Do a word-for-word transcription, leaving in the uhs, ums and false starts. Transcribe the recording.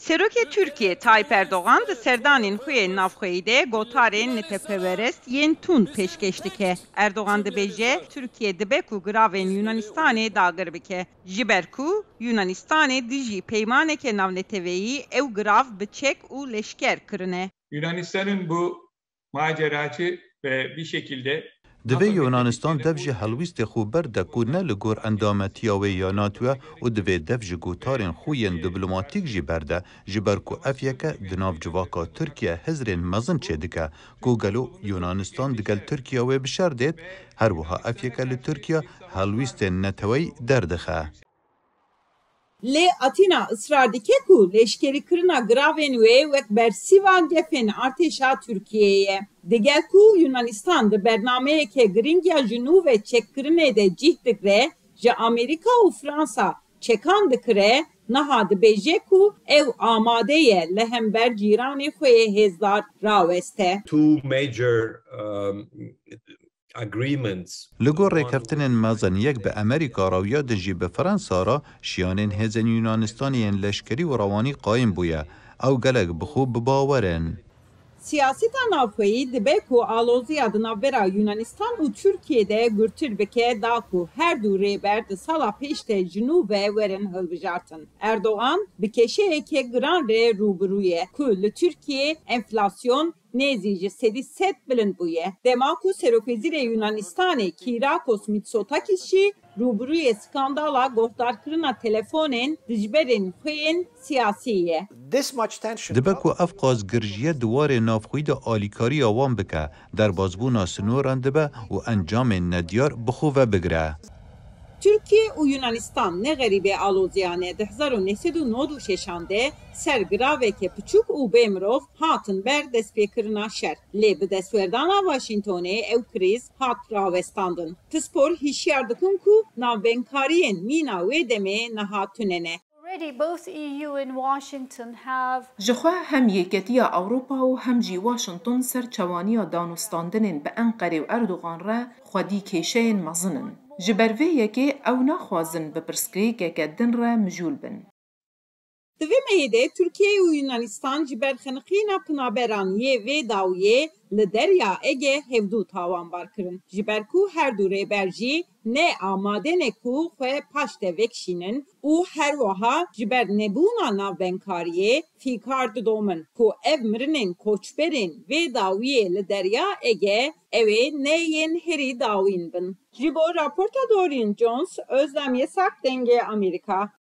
Seroke Türkiye Tayyip Erdoğan da serdanên xwe yên navxweyî de gotarên netepeverest yên tund pêşkeş dike. Erdoğan dibêje Türkiye dibe ku giravên Yunanistanê dagir bike. Ji ber ku Yunanistanê dijî peymaneke navneteweyî ew girav bi çek û leşker kirine. Yunanistan'ın bu maceracı ve bir şekilde Divê Yunanistan dev ji helwîstê xwe berde ku ne li gor endametiya wê ya NATOya û divê dev ji gotarên xwe yên dîplomatîk jî berde ji ber ku ev yeke di nav civaka Tirkiye hezrên mezin çê dike ku gelo Yunanistan digel Tirkiye wê bi şer dêt her wiha ev yeke li Tirkiye helwîstên neteweyî derdixe. Lê Atina ısrar dike ku leşkerî kirina giravên wê wek bersiva gefên artêşa Tirkiyeyê. Digel ku Yunanistan di bernameyeke giringiya ji nû ve çekkirinê de cih dikire, ji Amerîka û Fransa çekan dikire, niha dibêje ku ew amade ye li hember cîranê xwe yê hêzdar raweste. Two major um, agreements. Li gor rêkeftinên mezin yek bi Amerîka ra û ya din jî bi Fransa ra şiyanên hêzên Yunanistanê yên leşkerî û rawanî qayîm bûye. Ew gelek bi xwe bibawerin. Siyaseta navxweyî dibe ku aloziya di navbera Yunanistan û Tirkiyeyê girtir bike da ku her du rêber di sala pêş de ji nû ve werin hilbijartin. Erdoğan bi keşeyeke giran re rûbirû ye ku li Tirkiye enflasyon nêzî ji sedî sed bilind bûye. Dema ku Serokwezîrê Yunanistanê Kyriakos Mitsotakis jî rûbirûyê skandala guhdarkirina telefonên dijberên xwe yên siyasî ye. Dibe ku ev qazgirjiye di warê navxwî de alîkariya wan bike, derbasbûna sinoran dibe û encamên nediyar bi xwe ve bigire. Türkiye û Yunanistan ne gerîbê aloziyane di hezar û neh sed û nod û şeşan de ser giraveke piçûk û bê mirov hatin ber destpêkirina şer. Lê bi destwerdana Washingtonê ew krîz hat rawestandin. Tispor hişyar dikin ku navbenkariyên mîna wê demê niha tunene. Ji xwe hem Yêketiya Ewropa û hem jî Washington ser çewaniya danûstandinên bi Enqerê û Erdogan re xwedî kêşeyên mezin in. Ji ber vê yekê ew naxwazin bi pirsgirêkeke din re mijûl bin. Di vê meyê de Tirkiye û Yunanistan ji ber xeniqîna pinaberan yê vê dawiyê li derya Ege hevdû tawanbar kirin. Ji ber ku her du rêber jî ne amade ne ku xwe paş de vekşînin û her wiha ji ber nebûna navbenkariyê fîkar didomin ku ev mirinên koçberên vê dawiyê li derya Ege ew ê ne yên herî dawîn bin. Ji bo raporta Dorian Jones, Özlem Yesak, Denge Amerika.